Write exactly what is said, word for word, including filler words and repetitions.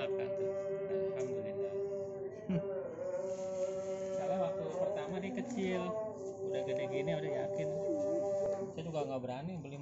makan tuh. Alhamdulillah. Kalau waktu pertama dia kecil, udah gede gini udah yakin. Saya juga nggak berani beli.